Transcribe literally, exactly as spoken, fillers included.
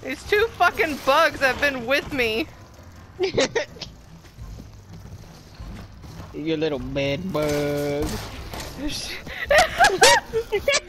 These two fucking bugs have been with me. You little bed bug.